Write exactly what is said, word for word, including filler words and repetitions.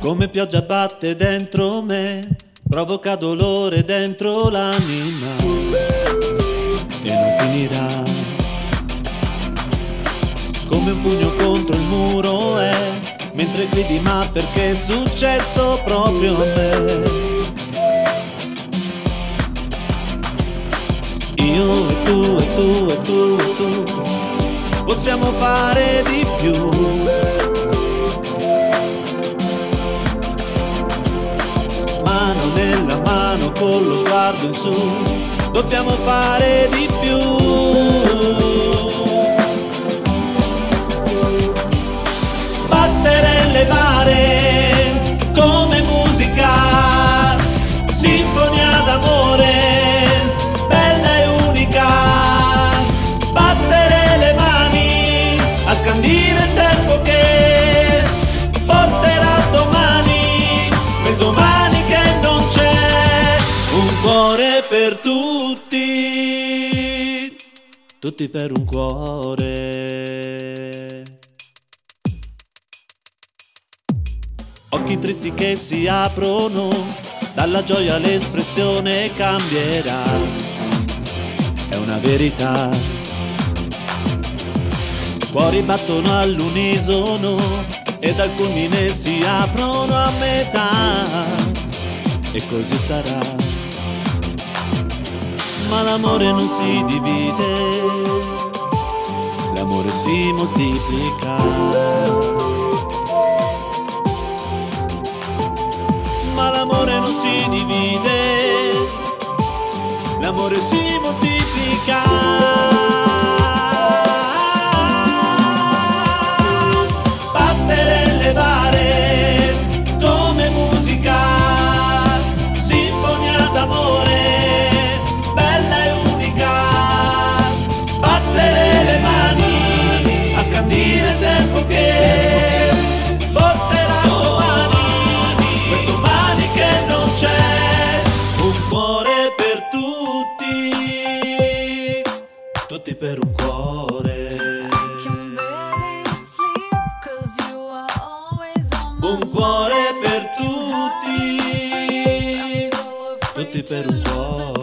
Come pioggia batte dentro me, provoca dolore dentro l'anima e non finirà. Come un pugno contro il muro è, mentre gridi ma perché è successo proprio a me. Io e tu e tu e tu e tu possiamo fare di più. Mano nella mano con lo sguardo in su, dobbiamo fare di più. Battere e levare come musica, sinfonia d'amore, bella e unica. Battere le mani a scandire il tempo che porterà domani, quel domani che non c'è. Un cuore per tutti, tutti per un cuore. Occhi tristi che si aprono, dalla gioia l'espressione cambierà. È una verità. Cuori battono all'unisono e dal culmine si aprono a metà. E così sarà. Ma l'amore non si divide, l'amore si moltiplica. Ma l'amore non si divide, l'amore si moltiplica. Battere e levare come musica, sinfonia d'amore, bella e unica. Battere le mani a scandire il tempo che porterà domani, quel domani che non c'è. Un cuore per tutti, tutti per un cuore. Un cuore per tutti, tutti per un cuore.